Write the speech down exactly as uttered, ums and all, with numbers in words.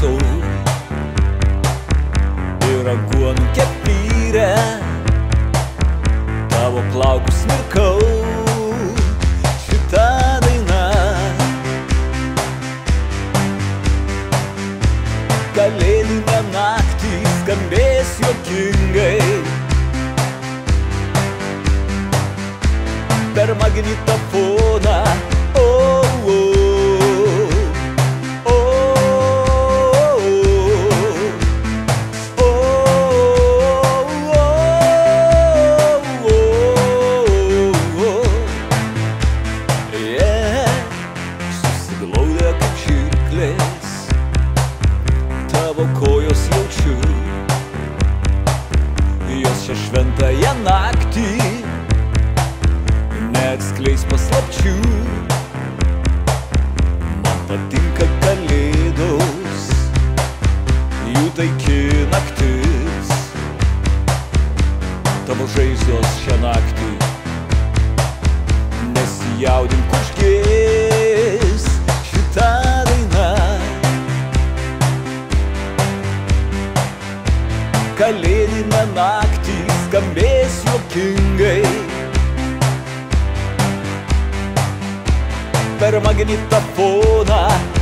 valgau ir aguonų kepyrę, tavo plaukus mirkau. Šita daina kalėdinę naktį skambės juokingai per magnetofoną. Oh, oh, oh, oh, oh, oh, oh, yeah. Susiglaudę kaip žirklės, tavo kojos jaučiu, jos šią šventąją naktį neatskleis paslapčių. Man patinka kalėdos, jų taiki naktis, tavo žaizdos šią naktį nesijaudink, užgės šita daina. Kalėdinę naktį skambės juokingai per magnetofoną.